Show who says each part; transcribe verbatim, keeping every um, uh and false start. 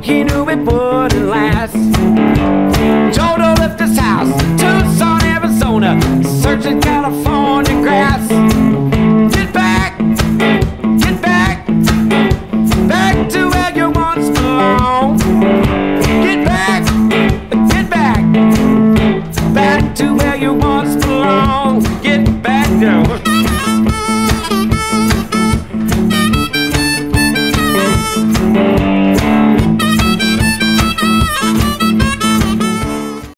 Speaker 1: he knew it wouldn't last. Jodo left his house in Tucson, Arizona, searching California grass. Get back, get back, back to where you once belonged. Get back, get back, back to where you once belonged. Get back down.